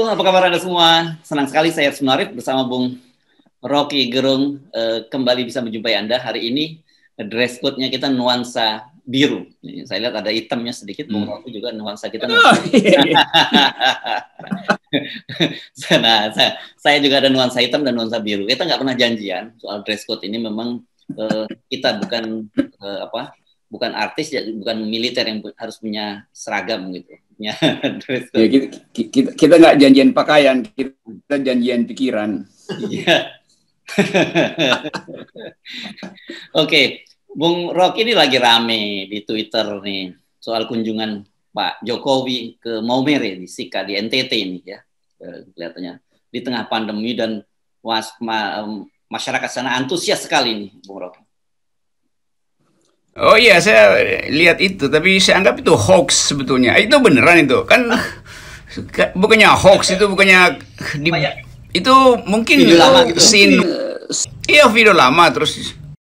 apa kabar Anda semua? Senang sekali saya Arif bersama Bung Rocky Gerung kembali bisa menjumpai Anda. Hari ini dress code-nya kita nuansa biru. Saya lihat ada hitamnya sedikit, Bung Rocky juga nuansa kita. Nah, saya juga ada nuansa hitam dan nuansa biru. Kita nggak pernah janjian soal dress code ini. Memang kita bukan artis, bukan militer yang harus punya seragam gitu. Ya, kita nggak janjian pakaian, kita janjian pikiran. Iya. Oke, Bung Rocky ini lagi rame di Twitter nih soal kunjungan Pak Jokowi ke Maumere di Sika di NTT ini ya, kelihatannya di tengah pandemi dan masyarakat sana antusias sekali nih, Bung Rocky. Oh iya, saya lihat itu, tapi saya anggap itu hoax sebetulnya. Itu beneran itu, kan bukannya hoax itu, bukannya itu mungkin video lama gitu. Iya, video lama terus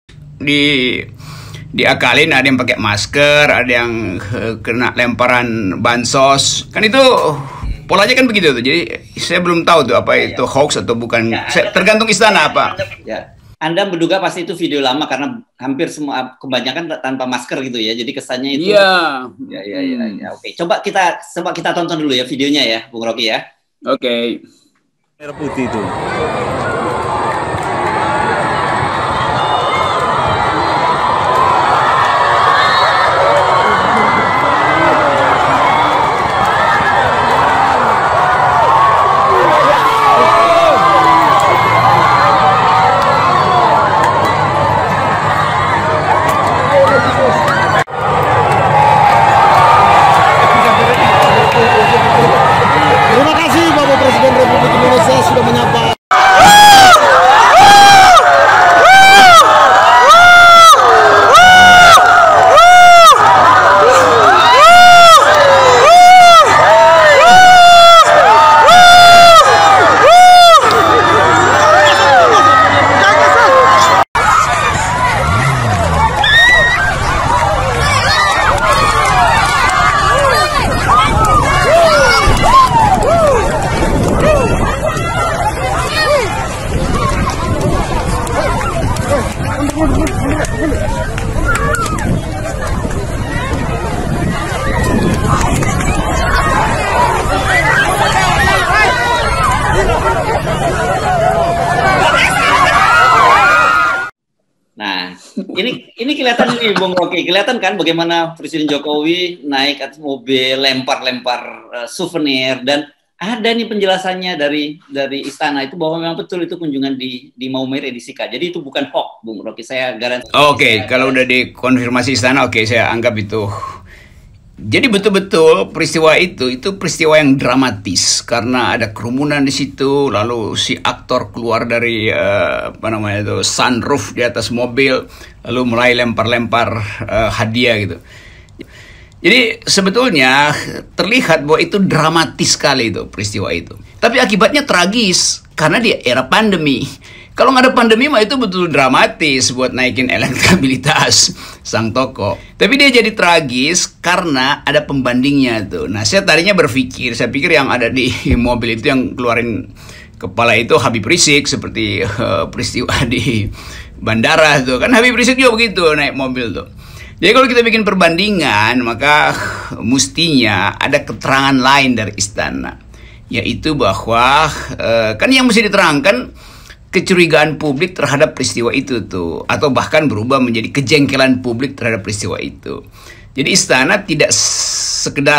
diakalin, ada yang pakai masker, ada yang kena lemparan bansos. Kan itu polanya kan begitu tuh. Jadi saya belum tahu tuh apa itu hoax atau bukan. Tergantung istana apa. Ya. Anda menduga pasti itu video lama karena hampir semua kebanyakan tanpa masker gitu ya. Jadi kesannya itu. Iya. Ya. Oke. Coba kita tonton dulu ya videonya ya, Bung Rocky ya. Oke. Merah putih itu. Ini kelihatan nih Bung Rocky, kelihatan kan bagaimana Presiden Jokowi naik atas mobil, lempar-lempar souvenir, dan ada nih penjelasannya dari istana itu bahwa memang betul itu kunjungan di Maumere di Sika. Jadi itu bukan hoax, Bung Rocky, saya garansi. Oke, kalau udah dikonfirmasi istana, oke, saya anggap itu. Jadi betul-betul peristiwa itu peristiwa yang dramatis karena ada kerumunan di situ, lalu si aktor keluar dari sunroof di atas mobil, lalu mulai lempar-lempar hadiah gitu. Jadi sebetulnya terlihat bahwa itu dramatis sekali itu peristiwa itu. Tapi akibatnya tragis karena di era pandemi. Kalau nggak ada pandemi mah itu betul dramatis buat naikin elektabilitas sang tokoh. Tapi dia jadi tragis karena ada pembandingnya tuh. Nah, saya tadinya saya pikir yang ada di mobil itu yang keluarin kepala itu Habib Rizik seperti peristiwa di bandara tuh. Kan Habib Rizik juga begitu naik mobil tuh. Jadi kalau kita bikin perbandingan, maka mestinya ada keterangan lain dari istana. Yaitu bahwa kan yang mesti diterangkan kecurigaan publik terhadap peristiwa itu tuh, atau bahkan berubah menjadi kejengkelan publik terhadap peristiwa itu. Jadi istana tidak sekedar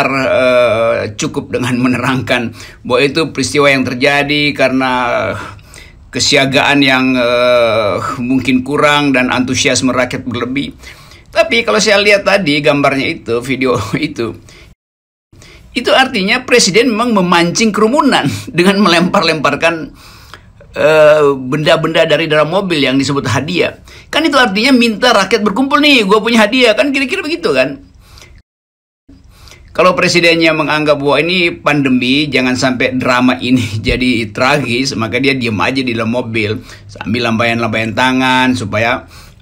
cukup dengan menerangkan bahwa itu peristiwa yang terjadi karena kesiagaan yang mungkin kurang dan antusiasme rakyat berlebih. Tapi kalau saya lihat tadi gambarnya itu, video itu artinya presiden memang memancing kerumunan dengan melempar-lemparkan benda-benda dari dalam mobil yang disebut hadiah. Kan itu artinya minta rakyat berkumpul nih, gue punya hadiah, kan kira-kira begitu kan. Kalau presidennya menganggap bahwa ini pandemi, jangan sampai drama ini jadi tragis, maka dia diam aja di dalam mobil sambil lambaian-lambaian tangan supaya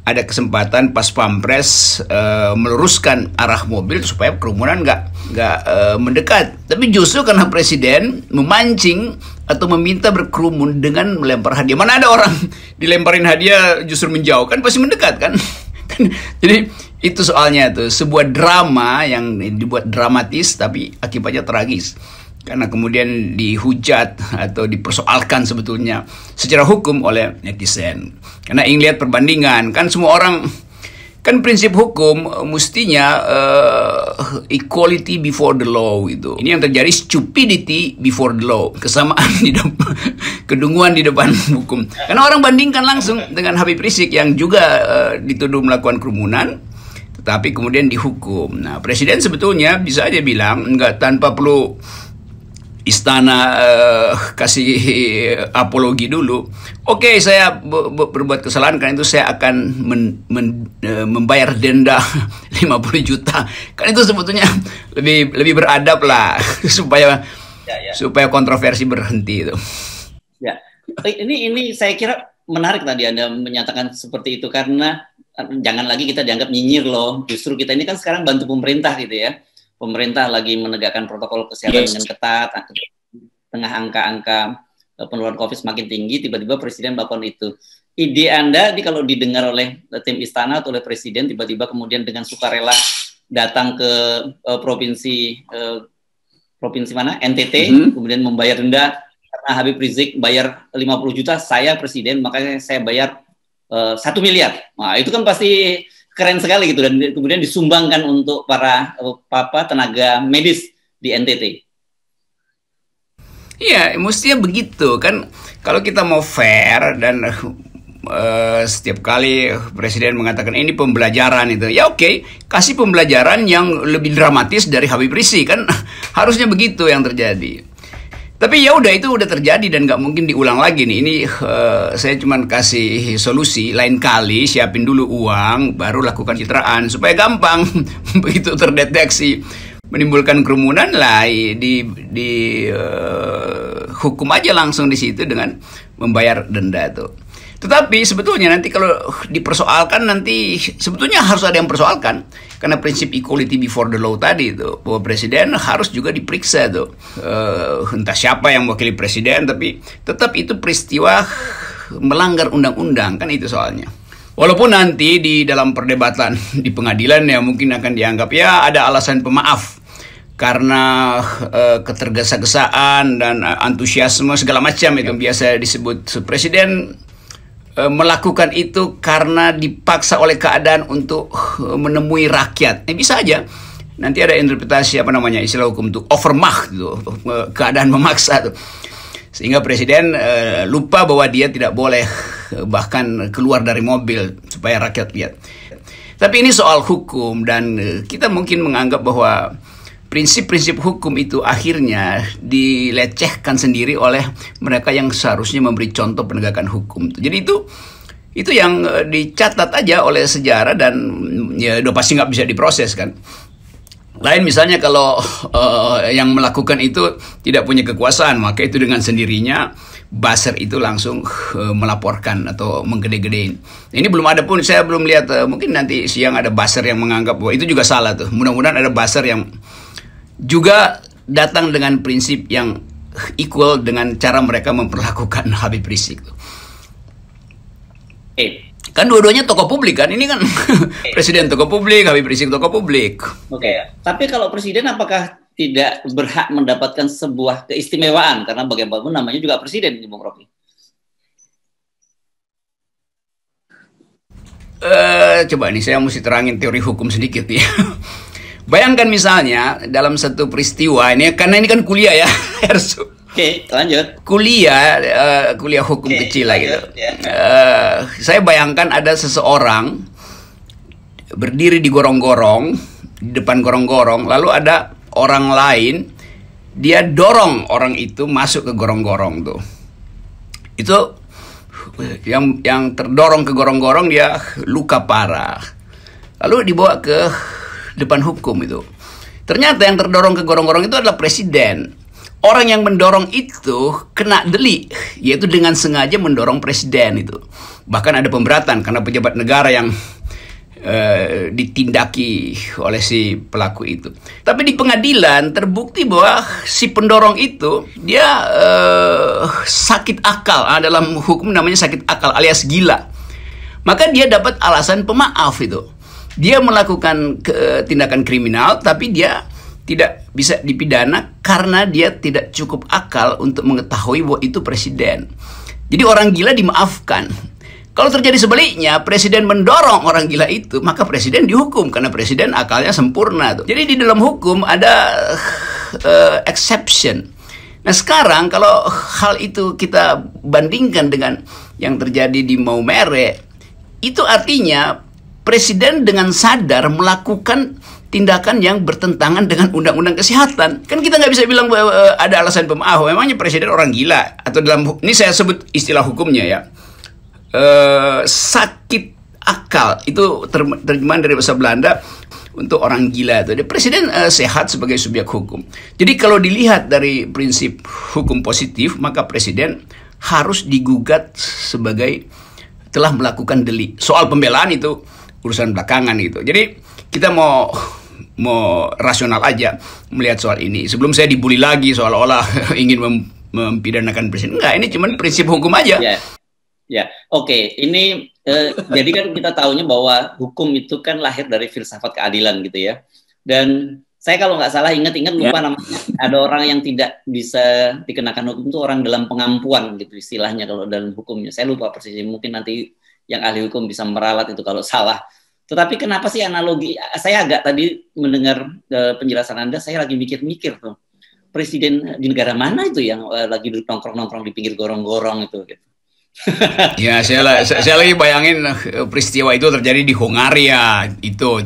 ada kesempatan pas pampres meluruskan arah mobil supaya kerumunan nggak mendekat. Tapi justru karena presiden memancing atau meminta berkerumun dengan melempar hadiah. Mana ada orang dilemparin hadiah justru menjauh, kan pasti mendekat kan? Jadi itu soalnya tuh, sebuah drama yang dibuat dramatis tapi akibatnya tragis. Karena kemudian dihujat atau dipersoalkan sebetulnya secara hukum oleh netizen. Karena ingin lihat perbandingan, kan semua orang, kan prinsip hukum mestinya equality before the law itu. Ini yang terjadi, stupidity before the law, kesamaan di depan, kedunguan di depan hukum. Karena orang bandingkan langsung dengan Habib Rizik yang juga dituduh melakukan kerumunan, tetapi kemudian dihukum. Nah, presiden sebetulnya bisa aja bilang enggak, tanpa perlu istana kasih apologi dulu. Oke, saya berbuat kesalahan, karena itu saya akan membayar denda 50 juta. Kan itu sebetulnya lebih beradab lah supaya supaya kontroversi berhenti itu. Ya, ini saya kira menarik tadi Anda menyatakan seperti itu, karena jangan lagi kita dianggap nyinyir loh. Justru kita ini kan sekarang bantu pemerintah gitu ya. Pemerintah lagi menegakkan protokol kesehatan dengan ketat, tengah angka-angka penularan COVID semakin tinggi, tiba-tiba Presiden melakukan itu. Ide Anda ini kalau didengar oleh tim istana atau oleh Presiden, tiba-tiba kemudian dengan sukarela datang ke provinsi mana? NTT, kemudian membayar denda karena Habib Rizik bayar 50 juta, saya Presiden, makanya saya bayar 1 miliar. Nah, itu kan pasti keren sekali gitu, dan kemudian disumbangkan untuk para tenaga medis di NTT. Iya, mestinya begitu kan. Kalau kita mau fair dan setiap kali presiden mengatakan ini pembelajaran itu, ya oke, kasih pembelajaran yang lebih dramatis dari Habib Rizik kan. Harusnya begitu yang terjadi. Tapi ya udah, itu udah terjadi dan nggak mungkin diulang lagi nih. Ini saya cuma kasih solusi, lain kali siapin dulu uang, baru lakukan citraan supaya gampang. Begitu terdeteksi menimbulkan kerumunan lah, hukum aja langsung di situ dengan membayar denda tuh. Tetapi sebetulnya nanti kalau dipersoalkan, nanti sebetulnya harus ada yang persoalkan, karena prinsip equality before the law tadi itu, bahwa presiden harus juga diperiksa tuh, entah siapa yang mewakili presiden, tapi tetap itu peristiwa melanggar undang-undang, kan itu soalnya. Walaupun nanti di dalam perdebatan di pengadilan ya mungkin akan dianggap ya ada alasan pemaaf karena ketergesa-gesaan dan antusiasme segala macam itu biasa disebut. Presiden melakukan itu karena dipaksa oleh keadaan untuk menemui rakyat. Bisa aja nanti ada interpretasi istilah hukum itu overmacht itu, keadaan memaksa tuh. Sehingga presiden lupa bahwa dia tidak boleh bahkan keluar dari mobil supaya rakyat lihat. Tapi ini soal hukum, dan kita mungkin menganggap bahwa prinsip-prinsip hukum itu akhirnya dilecehkan sendiri oleh mereka yang seharusnya memberi contoh penegakan hukum. Jadi itu yang dicatat aja oleh sejarah, dan ya udah pasti nggak bisa diproses kan. Lain misalnya kalau yang melakukan itu tidak punya kekuasaan, maka itu dengan sendirinya buzzer itu langsung melaporkan atau menggede-gedein. Ini belum ada pun, saya belum lihat, mungkin nanti siang ada buzzer yang menganggap bahwa itu juga salah tuh. Mudah-mudahan ada buzzer yang juga datang dengan prinsip yang equal dengan cara mereka memperlakukan Habib Rizik tuh. Kan dua-duanya tokoh publik kan, ini kan presiden tokoh publik, Habib Rizik tokoh publik. Tapi kalau presiden apakah tidak berhak mendapatkan sebuah keistimewaan, karena bagaimanapun namanya juga presiden, Bung Rocky? Coba nih saya mesti terangin teori hukum sedikit ya. Bayangkan misalnya dalam satu peristiwa ini, karena ini kan kuliah ya, Hersu. Lanjut. Kuliah hukum kecil lah gitu. Saya bayangkan ada seseorang berdiri di gorong-gorong, di depan gorong-gorong, lalu ada orang lain, dia dorong orang itu masuk ke gorong-gorong tuh. Itu yang terdorong ke gorong-gorong dia luka parah. Lalu dibawa ke depan hukum itu. Ternyata yang terdorong ke gorong-gorong itu adalah presiden. orang yang mendorong itu kena delik, yaitu dengan sengaja mendorong presiden itu. Bahkan ada pemberatan karena pejabat negara yang ditindaki oleh si pelaku itu. Tapi di pengadilan terbukti bahwa si pendorong itu dia sakit akal. Dalam hukum namanya sakit akal alias gila. Maka dia dapat alasan pemaaf itu. Dia melakukan tindakan kriminal, tapi dia tidak bisa dipidana karena dia tidak cukup akal untuk mengetahui bahwa itu presiden. Jadi orang gila dimaafkan. Kalau terjadi sebaliknya, presiden mendorong orang gila itu, maka presiden dihukum karena presiden akalnya sempurna. Jadi di dalam hukum ada exception. Nah sekarang kalau hal itu kita bandingkan dengan yang terjadi di Maumere, itu artinya presiden dengan sadar melakukan tindakan yang bertentangan dengan undang-undang kesehatan. Kan kita nggak bisa bilang ada alasan pemaaf. Memangnya presiden orang gila? Atau ini saya sebut istilah hukumnya ya. Sakit akal itu terjemahan dari bahasa Belanda untuk orang gila itu. Presiden sehat sebagai subjek hukum. Jadi kalau dilihat dari prinsip hukum positif, maka presiden harus digugat sebagai telah melakukan delik. Soal pembelaan itu urusan belakangan gitu. Jadi kita mau rasional aja melihat soal ini. Sebelum saya dibully lagi seolah-olah ingin mempidanakan presiden. Enggak, ini cuma prinsip hukum aja. Ya, oke. Ini jadi kan kita tahunya bahwa hukum itu kan lahir dari filsafat keadilan gitu ya. Dan saya kalau nggak salah ingat-ingat lupa namanya. Ada orang yang tidak bisa dikenakan hukum itu orang dalam pengampuan gitu istilahnya kalau dalam hukumnya. Saya lupa persisnya. Mungkin nanti yang ahli hukum bisa meralat itu kalau salah. Tetapi kenapa sih analogi? Saya agak tadi mendengar penjelasan Anda, saya lagi mikir-mikir tuh. Presiden di negara mana itu yang lagi duduk nongkrong-nongkrong di pinggir gorong-gorong itu gitu. Ya, saya lagi bayangin peristiwa itu terjadi di Hongaria itu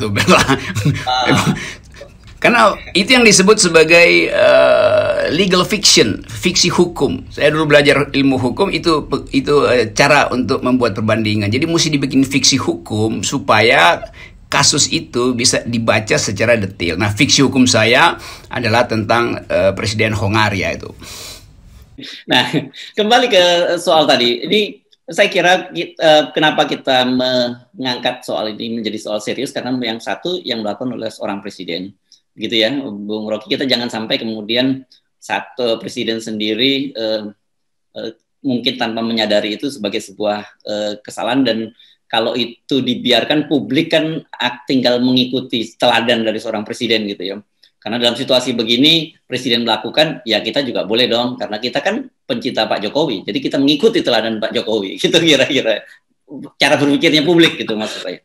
karena itu yang disebut sebagai legal fiction, fiksi hukum. Saya dulu belajar ilmu hukum itu cara untuk membuat perbandingan. Jadi mesti dibikin fiksi hukum supaya kasus itu bisa dibaca secara detail. Nah, fiksi hukum saya adalah tentang Presiden Hongaria itu. Nah, kembali ke soal tadi. Ini saya kira kenapa kita mengangkat soal ini menjadi soal serius, karena yang satu yang dilakukan oleh seorang presiden, gitu ya, Bung Rocky. Kita jangan sampai kemudian satu presiden sendiri mungkin tanpa menyadari itu sebagai sebuah kesalahan, dan kalau itu dibiarkan publik kan tinggal mengikuti teladan dari seorang presiden gitu ya. Karena dalam situasi begini, presiden melakukan, ya kita juga boleh dong, karena kita kan pencinta Pak Jokowi. Jadi kita mengikuti teladan Pak Jokowi, gitu kira-kira. Cara berpikirnya publik, gitu maksud saya.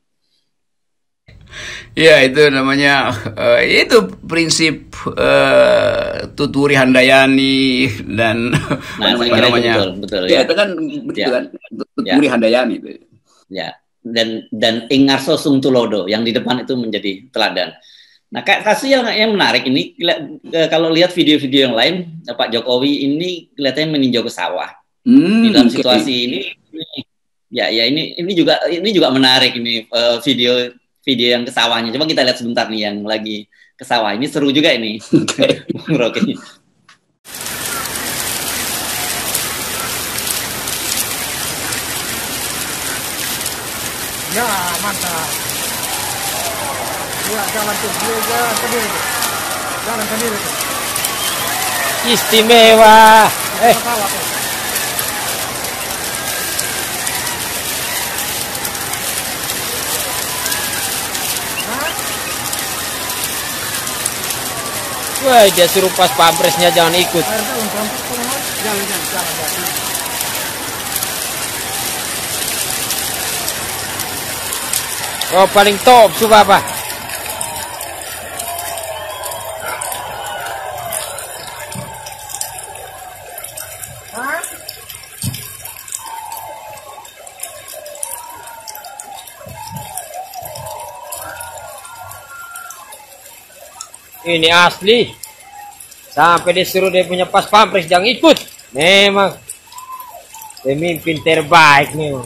Ya, itu namanya, itu prinsip Tuturi Handayani dan apa namanya. Betul, ya. Itu kan betul kan, Tuturi Handayani itu. Ya, dan Ingarso Sungtulodo, yang di depan itu menjadi teladan. Nah, kasus yang menarik ini, kalau lihat video-video yang lain, Pak Jokowi ini kelihatannya meninjau ke sawah. Di dalam situasi ini, ini juga menarik ini video yang ke sawahnya. Coba kita lihat sebentar nih yang lagi ke sawah. Ini seru juga ini, Bung Rocky. Ya, mantap. Ya, jalan sendiri tuh. Jalan sendiri tuh. Istimewa. Wah, dia suruh pas pampresnya jangan ikut. Jangan. Oh, paling top suka apa? Ini asli. Sampai disuruh dia punya pas pampres jangan ikut. Memang pemimpin terbaik nih.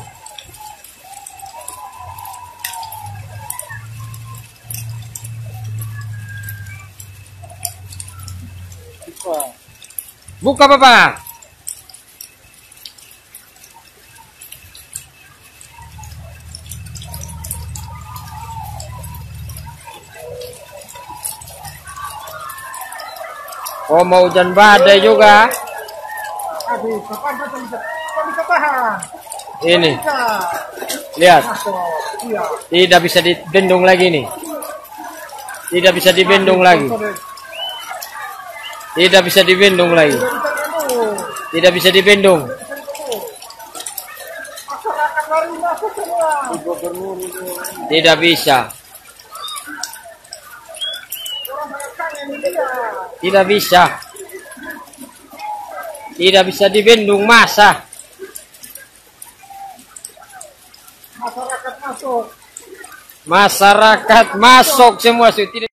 Buka Papa. Oh, mau hujan badai juga. Aduh, kapan bisa tahan? Ini, Bisa. lihat. Masuk. Iya. Tidak bisa dibendung lagi nih. Tidak bisa dibendung lagi. Tidak bisa dibendung lagi. Tidak bisa dibendung. Masyarakat lari masuk semua. Tidak bisa. Orang banyak kangen dia. Tidak bisa. Tidak bisa dibendung masa. Masyarakat masuk. Masyarakat masuk semua. Tidak.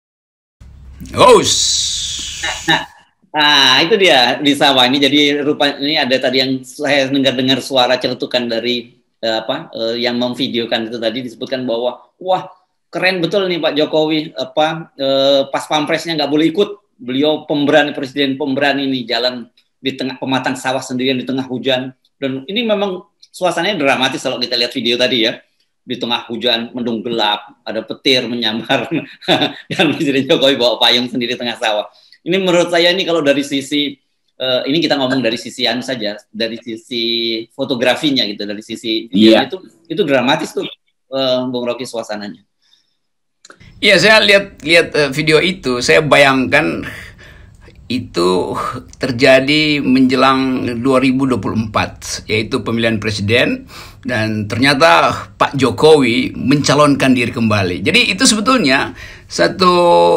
Nah, itu dia di sawah ini. Jadi rupanya ini ada tadi yang saya dengar suara celetukan dari yang memvideokan itu tadi disebutkan bahwa wah keren betul nih Pak Jokowi pas pampresnya nggak boleh ikut. Beliau pemberani, presiden pemberani ini jalan di tengah pematang sawah sendirian di tengah hujan, dan ini memang suasananya dramatis kalau kita lihat video tadi ya, di tengah hujan mendung gelap, ada petir menyambar dan Presiden Jokowi bawa payung sendiri di tengah sawah. Ini menurut saya ini kalau dari sisi ini kita ngomong dari sisi anu saja, dari sisi fotografinya gitu, dari sisi itu dramatis tuh Bung Rocky suasananya. Iya, saya lihat video itu, saya bayangkan itu terjadi menjelang 2024, yaitu pemilihan presiden, dan ternyata Pak Jokowi mencalonkan diri kembali. Jadi itu sebetulnya satu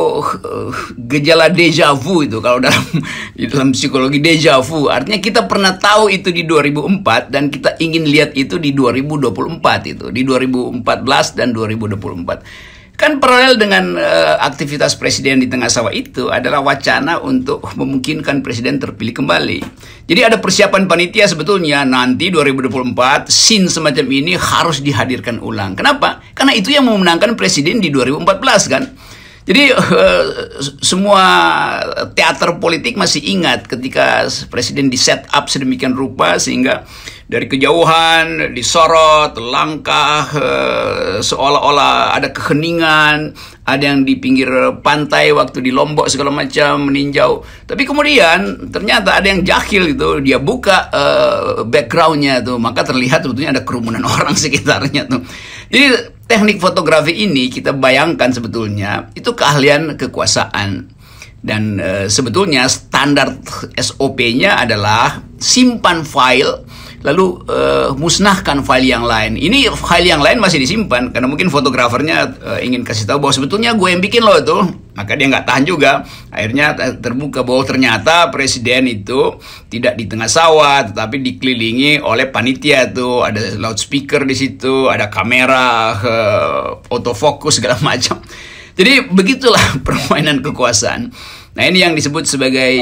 gejala deja vu itu, kalau dalam psikologi deja vu, artinya kita pernah tahu itu di 2004 dan kita ingin lihat itu di 2024 itu, di 2014 dan 2024. Kan paralel dengan aktivitas presiden di tengah sawah itu adalah wacana untuk memungkinkan presiden terpilih kembali. Jadi ada persiapan panitia sebetulnya nanti 2024 scene semacam ini harus dihadirkan ulang. Kenapa? Karena itu yang memenangkan presiden di 2014 kan. Jadi semua teater politik masih ingat ketika presiden di set up sedemikian rupa sehingga dari kejauhan disorot, langkah seolah-olah ada keheningan, ada yang di pinggir pantai waktu di Lombok segala macam meninjau. Tapi kemudian ternyata ada yang jahil gitu, dia buka backgroundnya tuh, maka terlihat sebetulnya ada kerumunan orang sekitarnya tuh. Jadi teknik fotografi ini kita bayangkan sebetulnya itu keahlian kekuasaan. Dan sebetulnya standar SOP-nya adalah simpan file, lalu musnahkan file yang lain. Ini file yang lain masih disimpan karena mungkin fotografernya ingin kasih tahu bahwa sebetulnya gue yang bikin loh itu. Maka dia nggak tahan juga. Akhirnya terbuka bahwa ternyata presiden itu tidak di tengah sawah, tetapi dikelilingi oleh panitia tuh. Ada loudspeaker di situ, ada kamera, autofocus segala macam. Jadi begitulah permainan kekuasaan. Nah ini yang disebut sebagai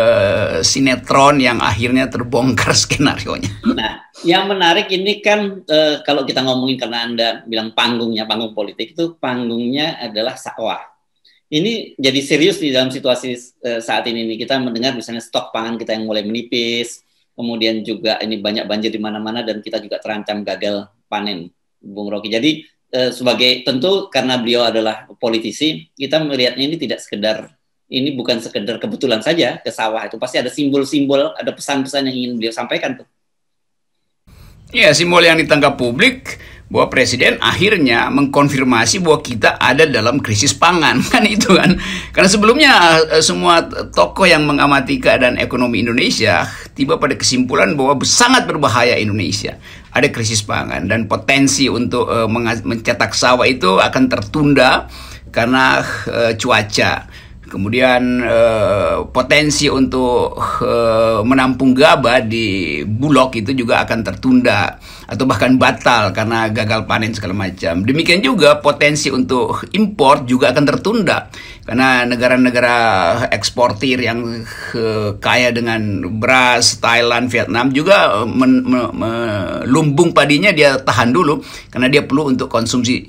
sinetron yang akhirnya terbongkar skenarionya. Nah yang menarik ini kan kalau kita ngomongin, karena Anda bilang panggungnya, panggung politik itu panggungnya adalah sawah. Ini jadi serius di dalam situasi saat ini nih. Kita mendengar misalnya stok pangan kita yang mulai menipis, kemudian juga ini banyak banjir di mana-mana dan kita juga terancam gagal panen, Bung Rocky. Jadi sebagai tentu karena beliau adalah politisi, kita melihatnya ini tidak sekedar, ini bukan sekedar kebetulan saja ke sawah, itu pasti ada simbol-simbol, ada pesan-pesan yang ingin beliau sampaikan tuh. Ya, simbol yang ditangkap publik bahwa presiden akhirnya mengkonfirmasi bahwa kita ada dalam krisis pangan, kan itu kan. Karena sebelumnya semua tokoh yang mengamati keadaan ekonomi Indonesia tiba pada kesimpulan bahwa sangat berbahaya Indonesia. Ada krisis pangan dan potensi untuk mencetak sawah itu akan tertunda karena cuaca. Kemudian potensi untuk menampung gabah di Bulog itu juga akan tertunda atau bahkan batal karena gagal panen segala macam. Demikian juga potensi untuk impor juga akan tertunda karena negara-negara eksportir yang kaya dengan beras, Thailand, Vietnam juga lumbung padinya dia tahan dulu karena dia perlu untuk konsumsi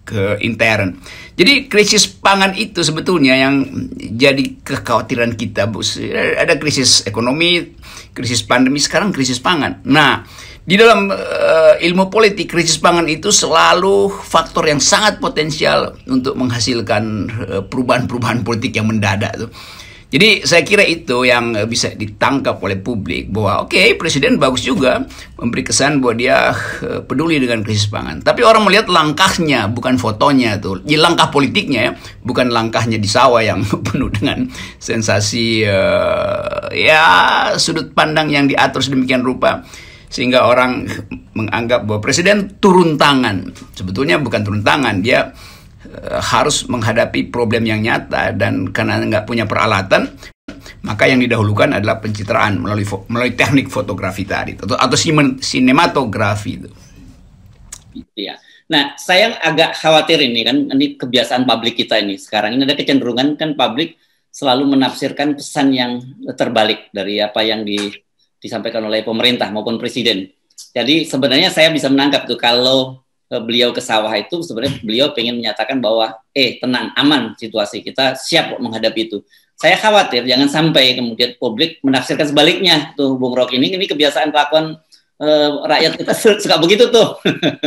ke intern. Jadi krisis pangan itu sebetulnya yang jadi kekhawatiran kita, Bu. Ada krisis ekonomi, krisis pandemi, sekarang krisis pangan. Nah, di dalam ilmu politik, krisis pangan itu selalu faktor yang sangat potensial untuk menghasilkan perubahan-perubahan politik yang mendadak tuh. Jadi saya kira itu yang bisa ditangkap oleh publik, bahwa oke, presiden bagus juga memberi kesan bahwa dia peduli dengan krisis pangan. Tapi orang melihat langkahnya, bukan fotonya tuh. Jadi langkah politiknya ya, bukan langkahnya di sawah yang penuh dengan sensasi ya sudut pandang yang diatur sedemikian rupa. Sehingga orang menganggap bahwa presiden turun tangan. Sebetulnya bukan turun tangan, dia harus menghadapi problem yang nyata, dan karena nggak punya peralatan, maka yang didahulukan adalah pencitraan melalui teknik fotografi tadi atau sinematografi itu. Ya. Nah, saya agak khawatir ini kan, ini kebiasaan publik kita ini sekarang ini ada kecenderungan kan publik selalu menafsirkan pesan yang terbalik dari apa yang disampaikan oleh pemerintah maupun presiden. Jadi sebenarnya saya bisa menangkap tuh kalau beliau ke sawah itu sebenarnya beliau pengen menyatakan bahwa tenang, aman situasi, kita siap menghadapi itu. Saya khawatir jangan sampai kemudian publik menafsirkan sebaliknya tuh, Bung Rocky. Ini kebiasaan kelakuan rakyat kita suka begitu tuh.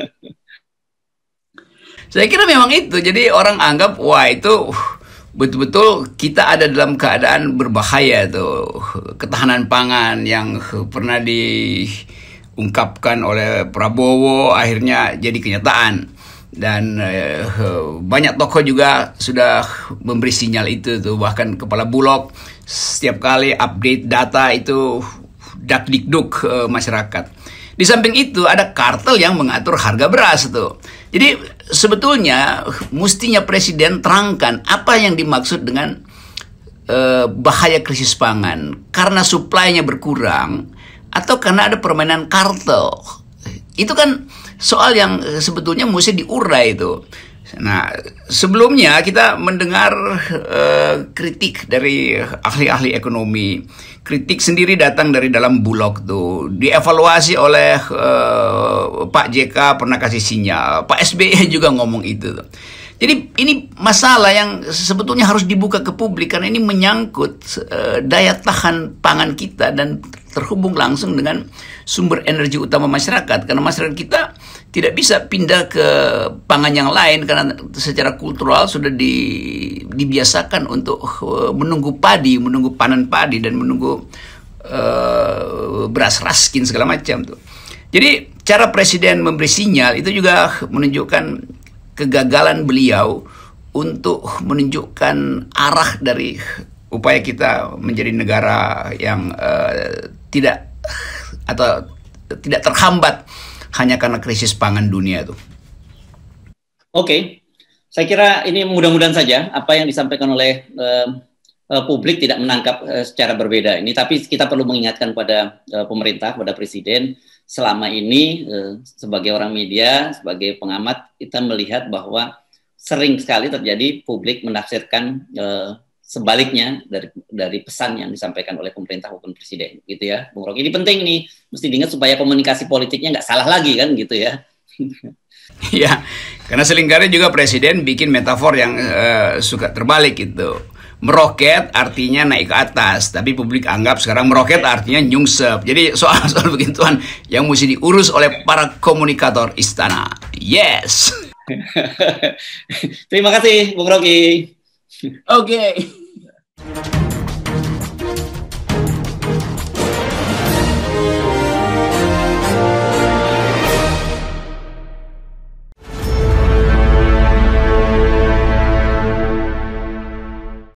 Saya kira memang itu. Jadi orang anggap wah itu betul-betul kita ada dalam keadaan berbahaya tuh. Ketahanan pangan yang pernah diungkapkan oleh Prabowo akhirnya jadi kenyataan, dan banyak tokoh juga sudah memberi sinyal itu tuh, bahkan kepala Bulog setiap kali update data itu dakdikduk masyarakat. Di samping itu ada kartel yang mengatur harga beras tuh. Jadi sebetulnya mestinya presiden terangkan apa yang dimaksud dengan bahaya krisis pangan, karena suplainya berkurang atau karena ada permainan kartel. Itu kan soal yang sebetulnya mesti diurai itu. Nah, sebelumnya kita mendengar kritik dari ahli-ahli ekonomi. Kritik sendiri datang dari dalam Bulog tuh. Dievaluasi oleh Pak JK pernah kasih sinyal. Pak SBY juga ngomong itu tuh. Jadi ini masalah yang sebetulnya harus dibuka ke publik, karena ini menyangkut daya tahan pangan kita dan terhubung langsung dengan sumber energi utama masyarakat. Karena masyarakat kita tidak bisa pindah ke pangan yang lain karena secara kultural sudah dibiasakan untuk menunggu padi, menunggu panen padi, dan menunggu beras raskin segala macam tuh. Jadi cara presiden memberi sinyal itu juga menunjukkan kegagalan beliau untuk menunjukkan arah dari upaya kita menjadi negara yang tidak terhambat hanya karena krisis pangan dunia itu. Oke, saya kira ini mudah-mudahan saja apa yang disampaikan oleh publik tidak menangkap secara berbeda ini, tapi kita perlu mengingatkan pada pemerintah, pada presiden. Selama ini sebagai orang media, sebagai pengamat, kita melihat bahwa sering sekali terjadi publik menafsirkan sebaliknya dari pesan yang disampaikan oleh pemerintah maupun presiden, gitu ya, Bung Rocky. Ini penting nih, mesti diingat supaya komunikasi politiknya nggak salah lagi kan, gitu ya. Iya, karena seringkali juga presiden bikin metafor yang suka terbalik gitu. Meroket artinya naik ke atas, tapi publik anggap sekarang meroket artinya nyungsep. Jadi soal-soal begituan yang mesti diurus oleh para komunikator istana. Yes. Terima kasih, Bung Rocky. Oke.